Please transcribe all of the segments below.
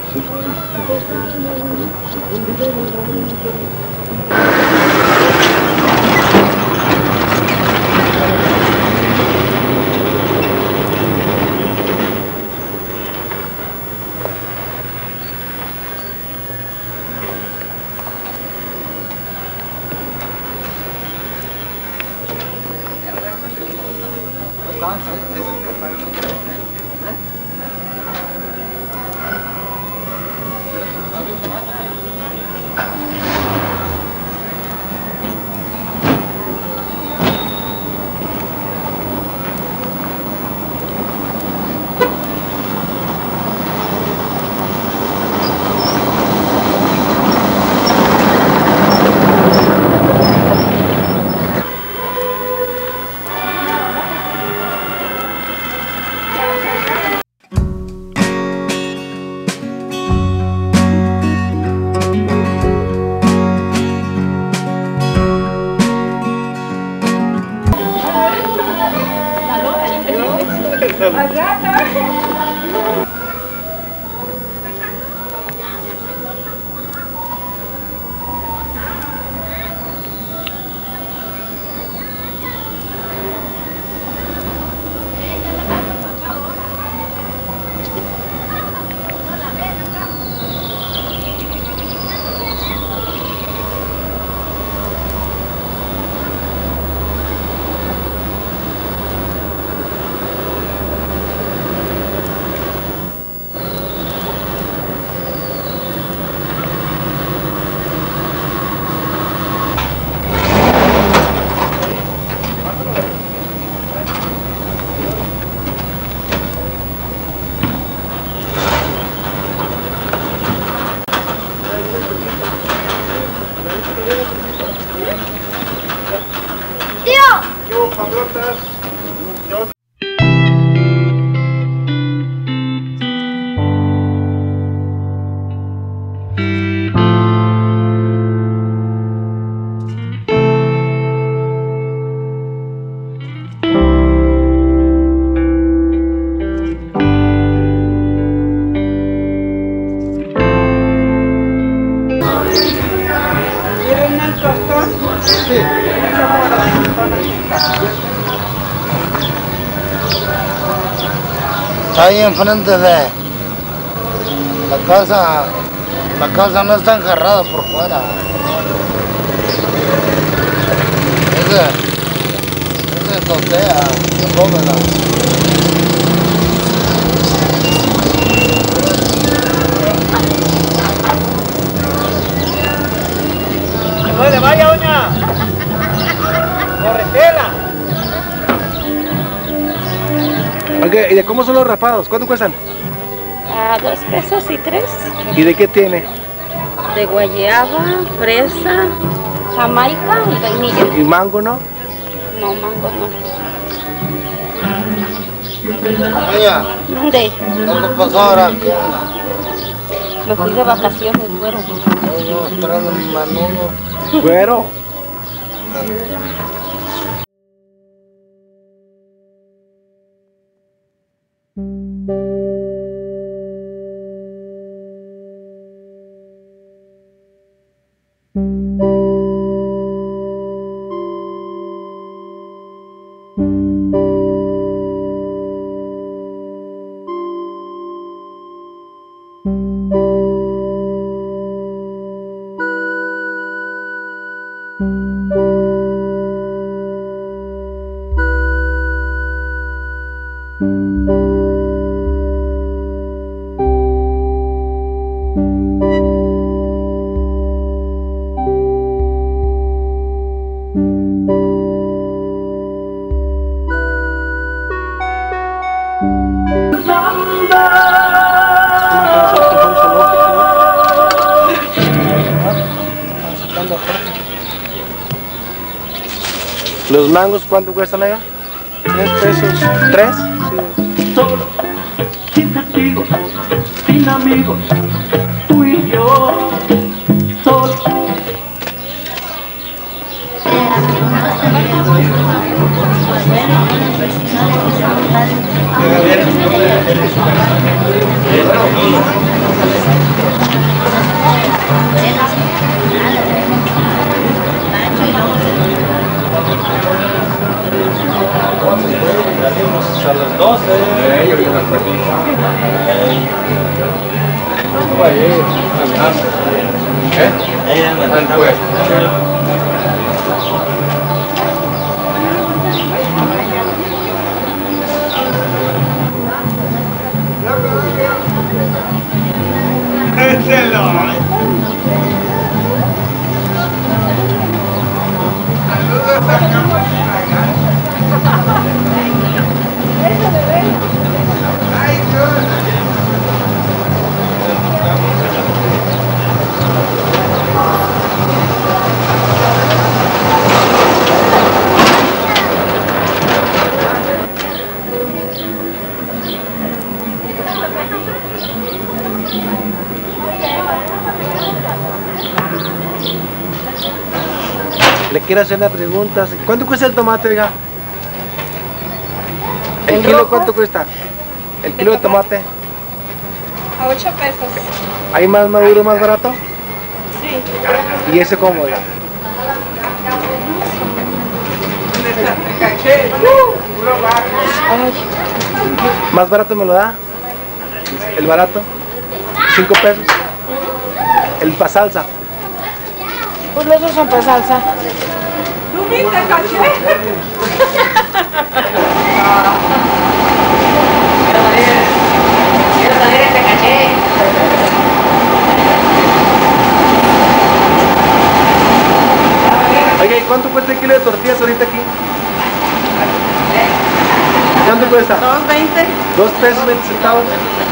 Ahí enfrente de la casa no está enjarrada por fuera. Es de azotea, de bóveda. ¿Dónde vaya, doña? ¡Corretela! Okay, ¿y de cómo son los raspados? ¿Cuánto cuestan? A 2 pesos y 3. ¿Y de qué tiene? De guayaba, fresa, jamaica y vainilla. ¿Y mango no? No, mango no. Oye, ¿Dónde? ¿qué pasó ahora? Me fui de vacaciones, güero. Yo esperando mi manudo. Güero. ¿Los mangos cuánto cuestan allá? 3 pesos. ¿3? Sí. Solo, sin testigos, sin amigos, tú y yo, solo. Le quiero hacer una pregunta. ¿Cuánto cuesta el tomate, oiga? ¿El kilo cuánto cuesta? ¿El kilo de tomate? A 8 pesos. ¿Hay más maduro, más barato? Sí. ¿Y ese cómo, oiga? ¿Más barato me lo da? ¿El barato? 5 pesos. ¿El pa' salsa? Pues los dos son para salsa. ¿Tú viste, caché? Quiero salir este caché. Oiga, ¿y cuánto cuesta el kilo de tortillas ahorita aquí? ¿Cuánto cuesta? 2.20. 2 pesos 20 centavos.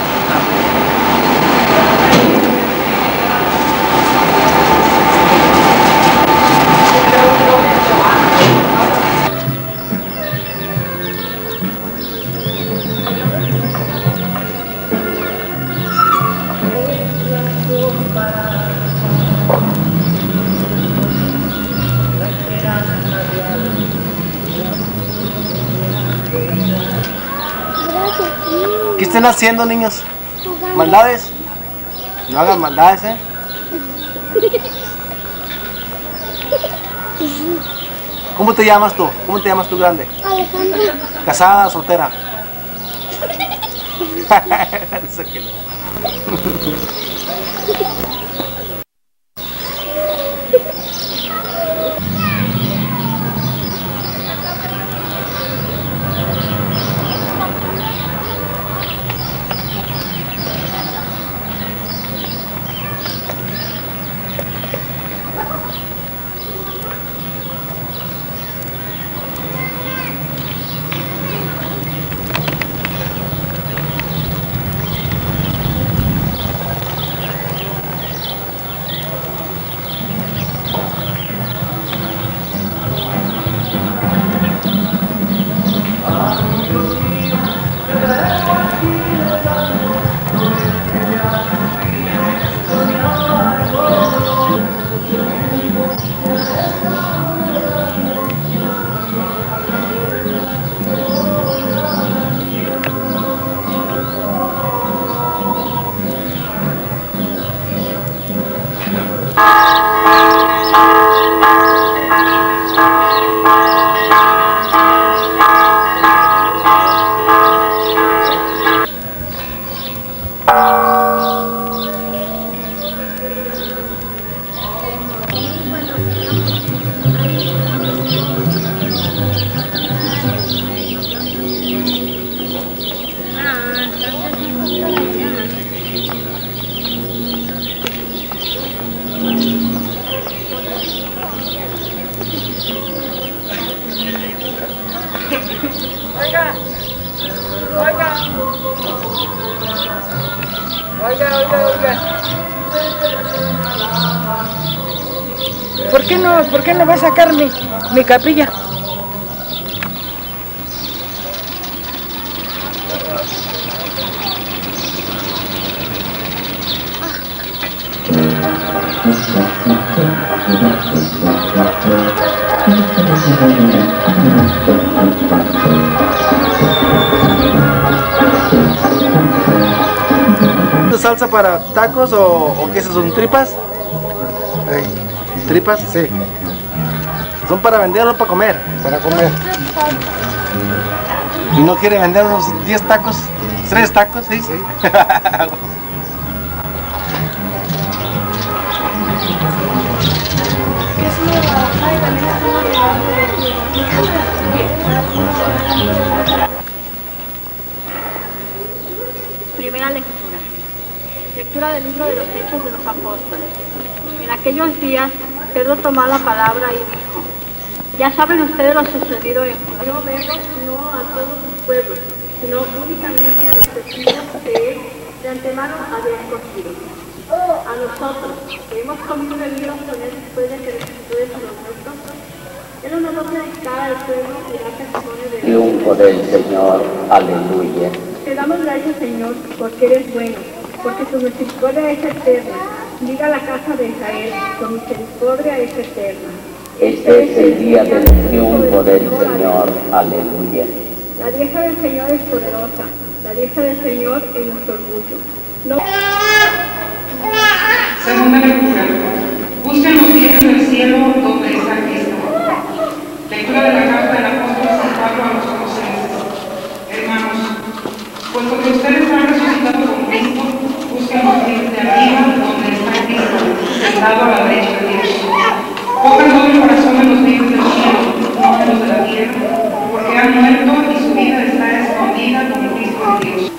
¿Qué están haciendo, niños? ¿Maldades? No hagan maldades, ¿eh? ¿Cómo te llamas tú? ¿Cómo te llamas tú, grande? Alejandra. ¿Casada, soltera? Eso que no. ¿Por qué no va a sacar mi capilla? ¿Salsa para tacos o qué son? ¿Tripas? ¿Tripas? Sí, ¿Son para vender o para comer? para comer. ¿Y no quiere vender unos 10 tacos? ¿3 tacos? Sí. Primera lectura. Lectura del libro de los Hechos de los Apóstoles. En aquellos días, Pedro tomó la palabra y dijo: ya saben ustedes lo sucedido en Judea. No verlos no a todos sus pueblos, sino únicamente a los testigos que él de antemano había escogido. A nosotros, que hemos comido y bebido con él después de que resucitó de los muertos, él nos dio predicar al pueblo y dar testimonio de triunfo del Señor, aleluya. Te damos gracias, Señor, porque eres bueno, porque tu misericordia es eterna. Diga la casa de Israel, tu misericordia es eterna. Este es el día del triunfo del Señor, aleluya. La diestra del Señor es poderosa, la diestra del Señor es nuestro orgullo. No. Segunda lectura. Busquen los cielos del cielo donde está Cristo. Lectura de la carta del apóstol San Pablo a los Colosenses. Hermanos, puesto que ustedes han resucitado con Cristo, busquen los cielos de arriba donde está Cristo, sentado a la derecha de Dios. Pongan todo el corazón en los bienes del cielo, no en los de la tierra, porque han muerto y su vida está escondida con Cristo en Dios.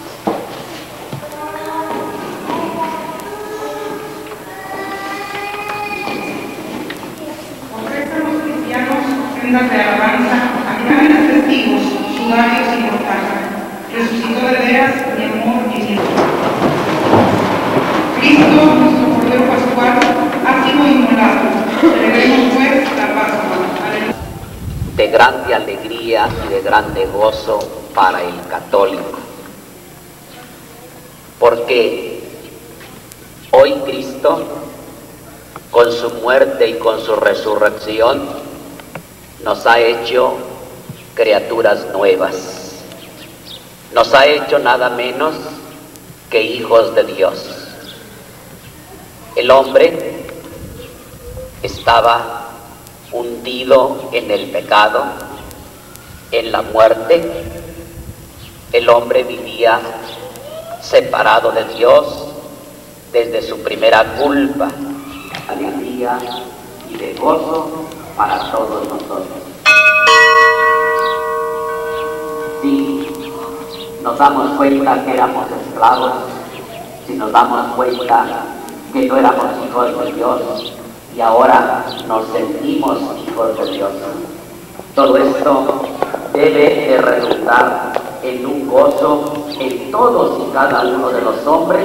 Ofrezcan los cristianos prendas de alabanza a grandes testigos, sudarios y mortaja. Resucitó de veras mi amor y mi vida. Cristo, nuestro Cordero Pascual, ha sido inmolado. Celebremos pues la Pascua. De grande alegría y de grande gozo para el católico. Porque hoy Cristo, con su muerte y con su resurrección, nos ha hecho criaturas nuevas. Nos ha hecho nada menos que hijos de Dios. El hombre estaba hundido en el pecado, en la muerte. El hombre vivía separado de Dios desde su primera culpa. Alegría y de gozo para todos nosotros. Si nos damos cuenta que éramos esclavos, si nos damos cuenta que no éramos hijos de Dios y ahora nos sentimos hijos de Dios, todo esto debe de resultar en un gozo en todos y cada uno de los hombres.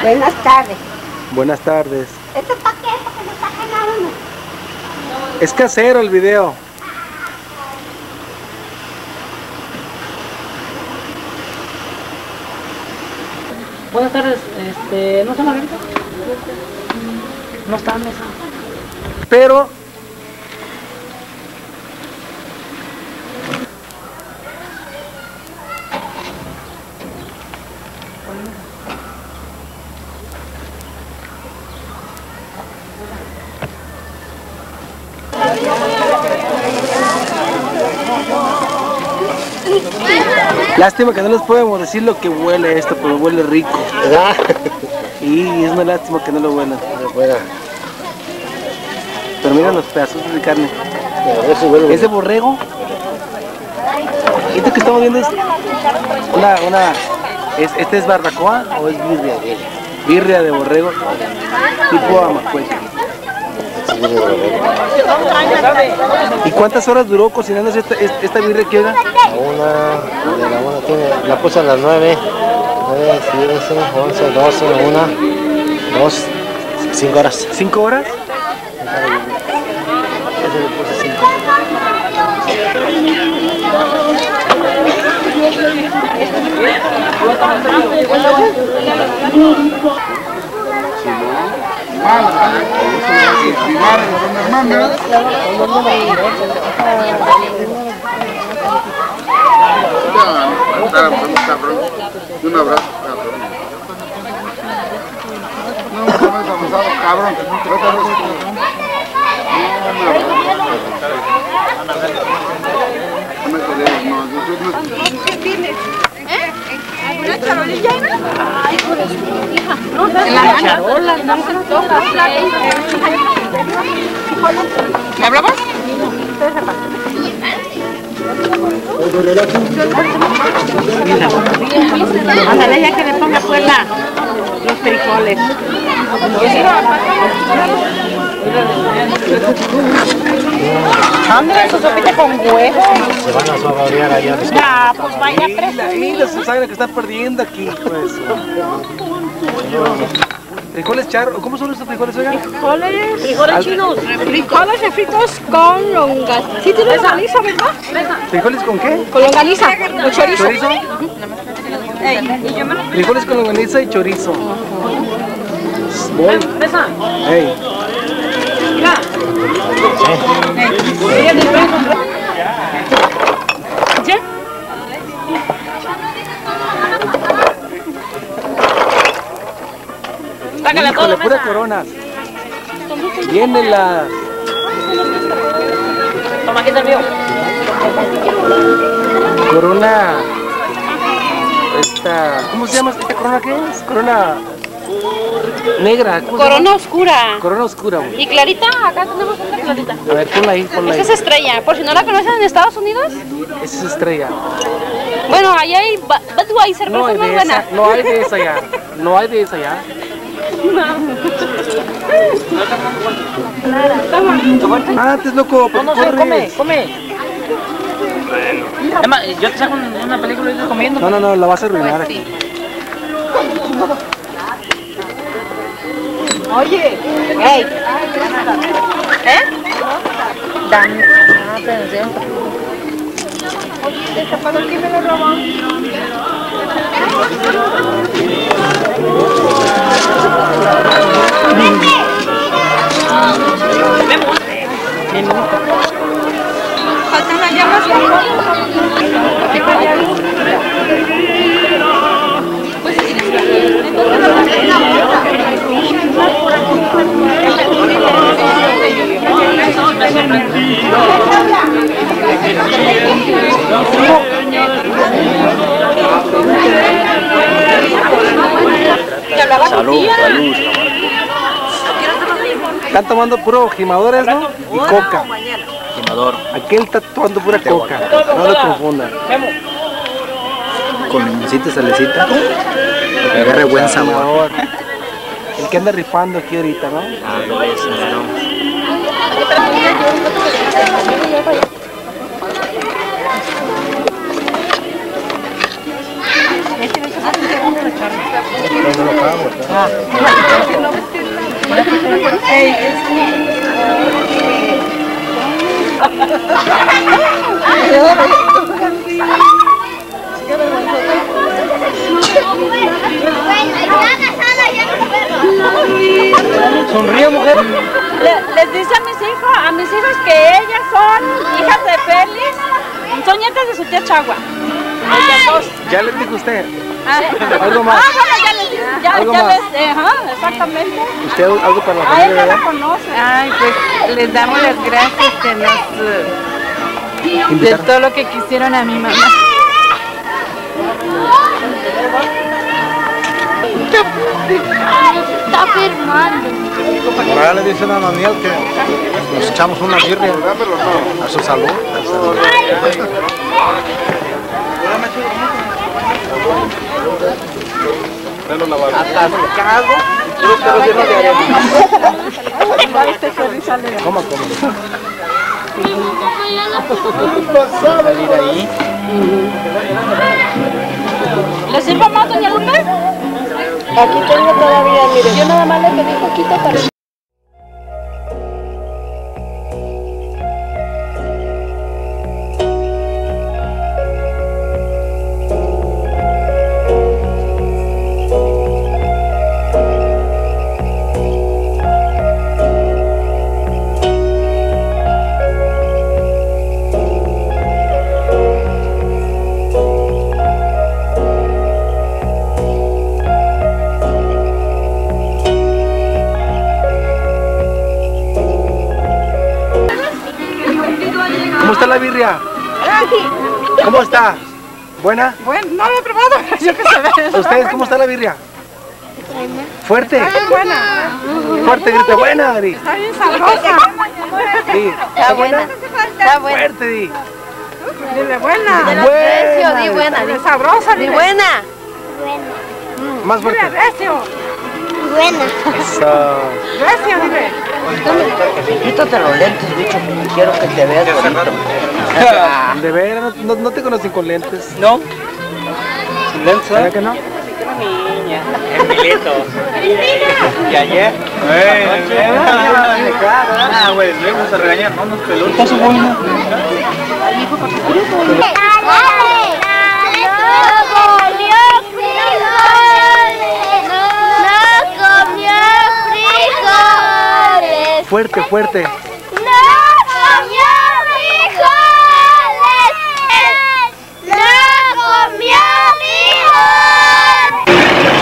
Buenas tardes. Buenas tardes. ¿Esto para qué? Porque no está ganando. Es casero el video. Buenas tardes, ¿no está Margarita? No está en mesa. Pero lástima que no les podemos decir lo que huele esto, pero huele rico. Y es una lástima que no lo huelan. Pero mira los pedazos de carne. ¿Es de borrego? Esto que estamos viendo es ¿este es barbacoa o es birria? Birria de borrego, tipo amacueca. ¿Y cuántas horas duró cocinándose esta birria que era? La puse a las 9, 9, 10, 11, 12, 1, 2, 5 horas. ¿5 horas? Un abrazo, cabrón. ¿Qué tienes? ¿Una charolilla? Ay, por eso, hija. No, la charola, no se toca. ¿Me hablamos? Ándale, ya que le ponga pues los frijoles. Ándale, su sopita con huevo. Se van a saborear allá. Ya, pues vaya a Y la Susana que está perdiendo aquí, pues. ¿Frijoles charros? ¿Cómo son estos frijoles, oiga? Frijoles chinos. Frijoles refritos con longaniza. ¿Sí tiene longaniza, verdad? ¿Frijoles con qué? Con longaniza, con chorizo. ¿Chorizo? Frijoles con longaniza y chorizo. Voy. Hey. Híjole, pura corona. Viene la... Toma, aquí está el mío. Corona... ¿Cómo se llama esta corona? ¿Qué es? Corona... negra. Corona oscura. Corona oscura, güey. ¿Y clarita? Acá tenemos una clarita. A ver, ponla ahí, ponla ahí. Esa es estrella. Por si no la conocen en Estados Unidos. Esa es estrella. Bueno, allá hay Budweiser, pero es muy buena. No hay de esa ya. No hay de esa ya. Antes, loco, No sé, come. Emma, yo te saco una película y estoy comiendo. No, la vas a arruinar aquí. Oye, Hey. Dame. Atención. Oye, ¿el tapador quién me lo robó? Faltan las llamas. Salud. Están tomando puro gimadores, ¿no? Y coca. Gimador. Aquel está tomando pura coca. No lo confundan. Con limoncito, salecita. Para que agarre buen sabor. El que anda rifando aquí ahorita, ¿no? Ah, no es, no. Sonríe, mujer. Les dice a mis hijos que ellas son hijas de Félix, son nietas de su tía Chagua. Ya les dijo usted. Algo más. Bueno, ya les dije, ya les, exactamente. ¿Usted algo para la A familia? ella la conoce. Ay, pues les damos las gracias de todo lo que quisieron a mi mamá. Está firmando. Por allá le dicen a Daniel que nos echamos una birria a su salud. Atascado. ¿Cómo? Salir ahí. ¿Le sirvo más, doña Lupe? Aquí tengo todavía, mire, yo nada más le pedí poquito para... ¿Cómo está la birria? ¿Cómo está? ¿Buena? Bueno, no lo he probado, yo que sé. ¿Ustedes cómo está la birria? ¿Fuerte? Buena. Fuerte, grita, buena, Ari. Está bien sabrosa. Sí. Está buena. Está buena. Fuerte, di. Dile buena. Buena. Recio, di buena. Di sabrosa, di buena. Más fuerte. Dile recio. Buena. Eso. Recio, dile. Quítate los lentes, bicho, quiero que te veas bonito. De veras, no te conocen con lentes. No. ¿Sin lentes? ¿Verdad que no? Niña. Emilito. ¿Y ayer? Ah, güey, luego se regañan, no nos peló. ¿Estás bueno? Fuerte, fuerte. ¡No comió frijoles! ¡No comió frijoles!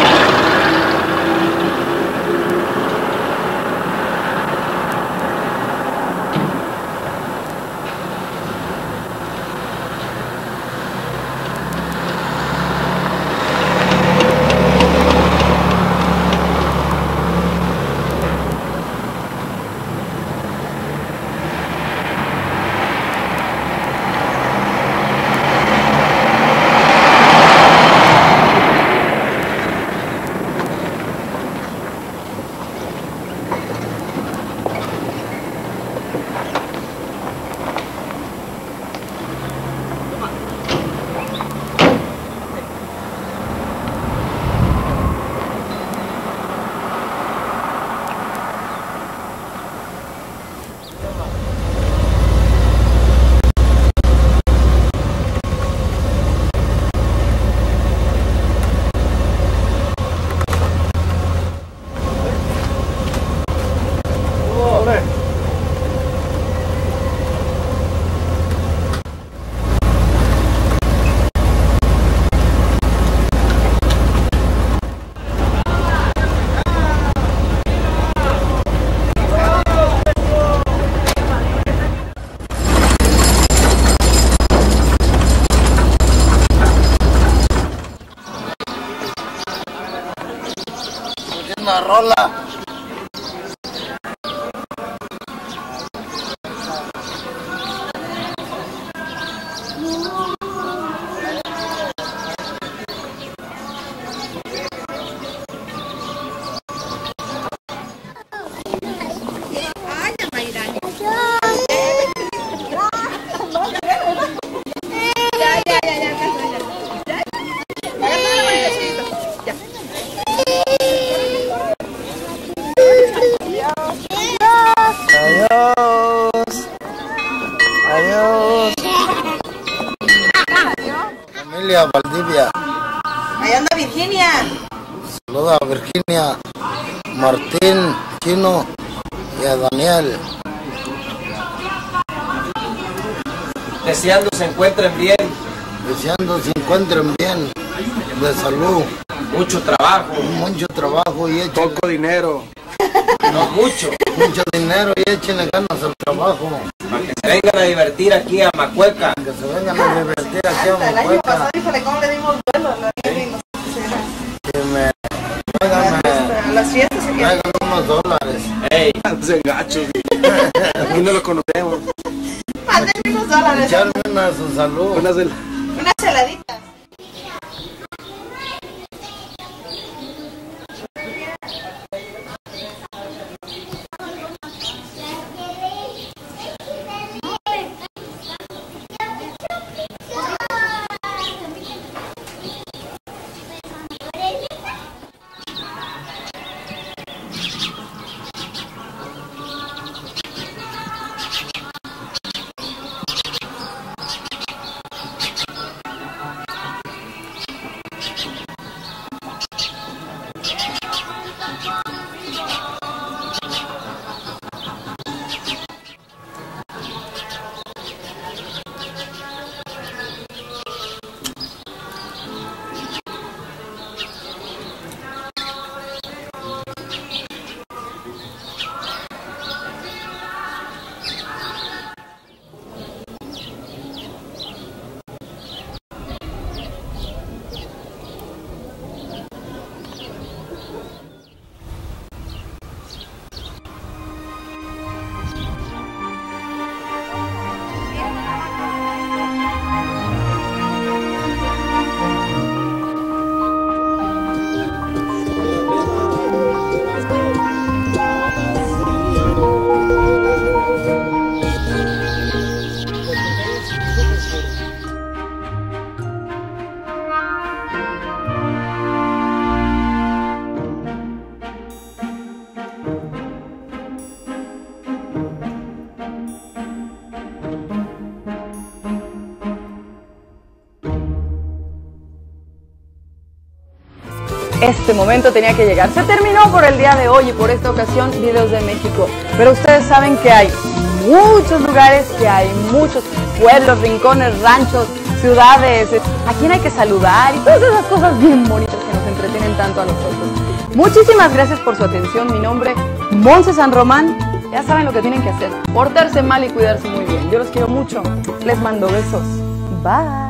Una rola. Familia Valdivia. Allá anda Virginia. Saluda a Virginia, Martín, Chino y a Daniel. Deseando se encuentren bien. Deseando se encuentren bien. De salud. Mucho trabajo. Mucho trabajo y échenle. Poco dinero. No mucho. Mucho dinero y échenle ganas al trabajo. Para que se vengan a divertir aquí a Macueca. Que se vengan a divertir aquí a El año Macueca. pasado, híjole, ¿cómo le dimos vuelo? Que me traigan, A las fiestas se quedan. traigan unos dólares. Ey, No se gachos. Aquí no lo conocemos. Mándenme unos dólares. Echarme una a su salud. Unas heladitas. Este momento tenía que llegar. Se terminó por el día de hoy y por esta ocasión Videos de México. Pero ustedes saben que hay muchos lugares, que hay muchos pueblos, rincones, ranchos, ciudades, a quien hay que saludar y todas esas cosas bien bonitas que nos entretienen tanto a nosotros. Muchísimas gracias por su atención. Mi nombre es Monse San Román. Ya saben lo que tienen que hacer. Portarse mal y cuidarse muy bien. Yo los quiero mucho. Les mando besos. Bye.